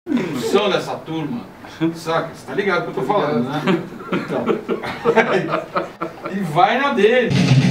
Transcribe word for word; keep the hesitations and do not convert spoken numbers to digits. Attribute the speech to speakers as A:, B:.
A: São dessa turma, saca? Você tá ligado o que eu tô falando, né? Então. E vai na dele.